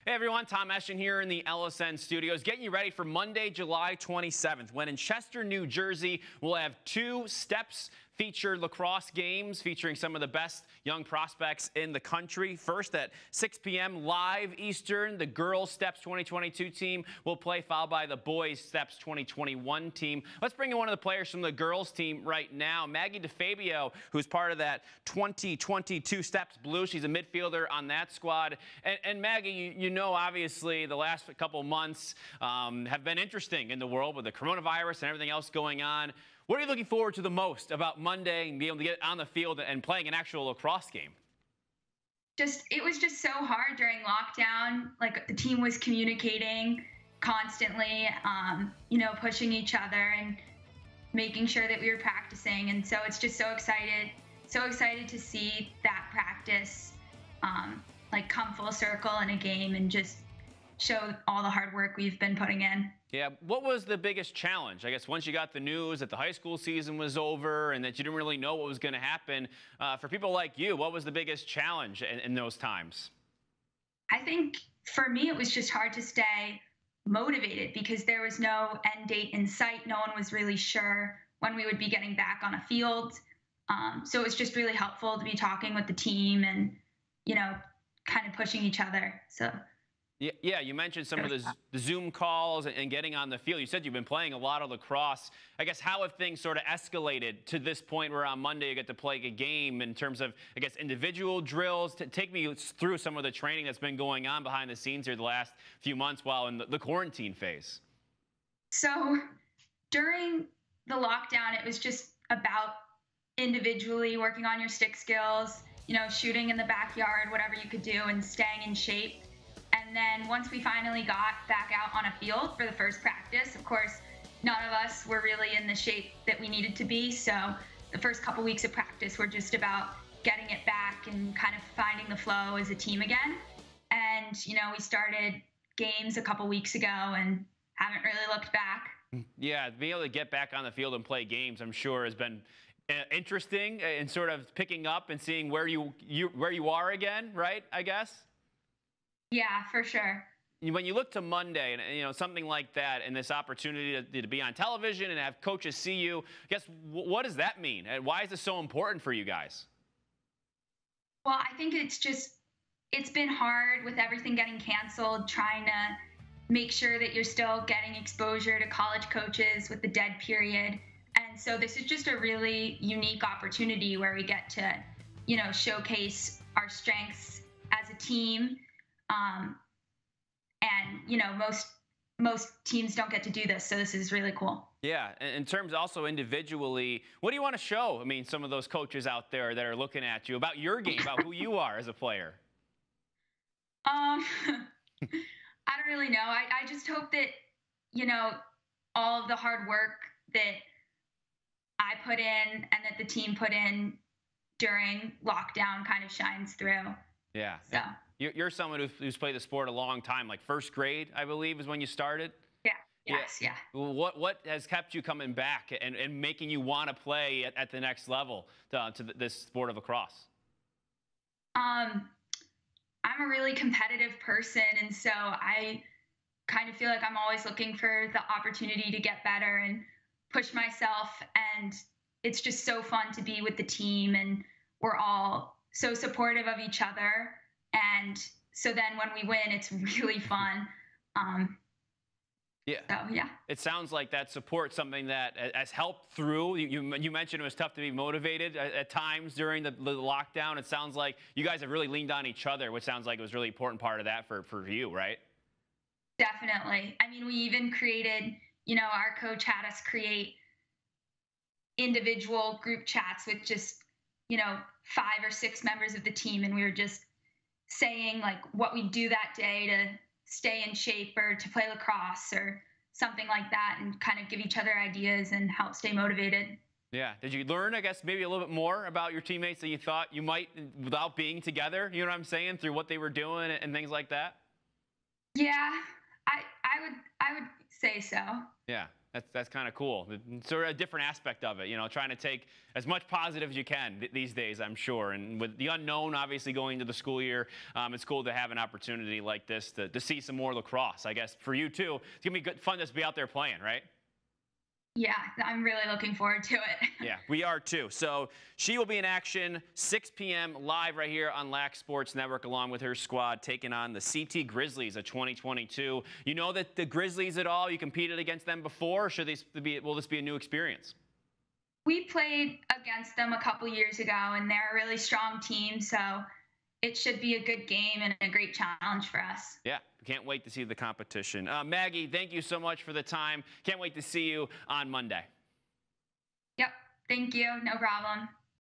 Hey everyone, Tom Eschen here in the LSN studios, getting you ready for Monday, July 27th, when in Chester, New Jersey, we'll have two Steps featured lacrosse games featuring some of the best young prospects in the country. First at 6 p.m. live Eastern, the girls Steps 2022 team will play, followed by the boys Steps 2021 team. Let's bring in one of the players from the girls team right now, Maggie DeFabio, who's part of that 2022 Steps Blue. She's a midfielder on that squad. And Maggie, you know, obviously the last couple months have been interesting in the world with the coronavirus and everything else going on. What are you looking forward to the most about Monday and being able to get on the field and playing an actual lacrosse game? It was just so hard during lockdown. Like, the team was communicating constantly, pushing each other and making sure that we were practicing. And so it's just so excited to see that practice come full circle in a game and just show all the hard work we've been putting in. Yeah, what was the biggest challenge? I guess once you got the news that the high school season was over and that you didn't really know what was going to happen, for people like you, what was the biggest challenge in those times? I think for me, it was just hard to stay motivated because there was no end date in sight. No one was really sure when we would be getting back on a field. So it was just really helpful to be talking with the team and, kind of pushing each other. So. Yeah, you mentioned some of the Zoom calls and getting on the field. You said you've been playing a lot of lacrosse. I guess, how have things sort of escalated to this point where on Monday you get to play a game in terms of, I guess, individual drills? Take me through some of the training that's been going on behind the scenes here the last few months while in the quarantine phase. So during the lockdown, it was just about individually working on your stick skills, shooting in the backyard, whatever you could do, and staying in shape. And then once we finally got back out on a field for the first practice, of course, none of us were really in the shape that we needed to be. So the first couple weeks of practice were just about getting it back and kind of finding the flow as a team again. And, we started games a couple weeks ago and haven't really looked back. Yeah, being able to get back on the field and play games, I'm sure, has been interesting and sort of picking up and seeing where you are again, right, I guess? Yeah, for sure. When you look to Monday and something like that and this opportunity to be on television and have coaches see you, I guess, what does that mean? And why is this so important for you guys? Well, I think it's been hard with everything getting canceled, trying to make sure that you're still getting exposure to college coaches with the dead period. And so this is just a really unique opportunity where we get to, showcase our strengths as a team. Most teams don't get to do this, so this is really cool. Yeah, in terms also individually, what do you want to show? I mean, some of those coaches out there that are looking at you about your game, about who you are as a player. I don't really know. I just hope that, all of the hard work that I put in and that the team put in during lockdown kind of shines through. Yeah. So. You're someone who's played the sport a long time, like first grade, I believe, is when you started? Yeah. Yes, yeah. What has kept you coming back and making you want to play at the next level to this sport of lacrosse? I'm a really competitive person, and so I kind of feel like I'm always looking for the opportunity to get better and push myself, and it's just so fun to be with the team, and we're all so supportive of each other. And so then when we win, it's really fun. Yeah. So, yeah. It sounds like that support's something that has helped through. You mentioned it was tough to be motivated at times during the lockdown. It sounds like you guys have really leaned on each other, which sounds like it was a really important part of that for you, right? Definitely. I mean, we even created, our coach had us create individual group chats with just, 5 or 6 members of the team. And we were just saying what we do that day to stay in shape or to play lacrosse or something like that, and kind of give each other ideas and help stay motivated. Yeah. Did you learn, I guess, maybe a little bit more about your teammates than you thought you might without being together? You know what I'm saying? Through what they were doing and things like that? Yeah, I would say so. Yeah. That's kind of cool. Sort of a different aspect of it, you know, trying to take as much positive as you can these days, I'm sure. And with the unknown, obviously, going into the school year, it's cool to have an opportunity like this to see some more lacrosse. I guess for you, too, it's going to be good fun to be out there playing, right? Yeah, I'm really looking forward to it. Yeah, we are too. So she will be in action 6 p.m. live right here on Lac Sports Network along with her squad taking on the CT Grizzlies of 2022. You know that the Grizzlies at all? You competed against them before, or will this be a new experience? We played against them a couple years ago, and they're a really strong team, so it should be a good game and a great challenge for us. Yeah, can't wait to see the competition. Maggie, thank you so much for the time. Can't wait to see you on Monday. Yep, thank you. No problem.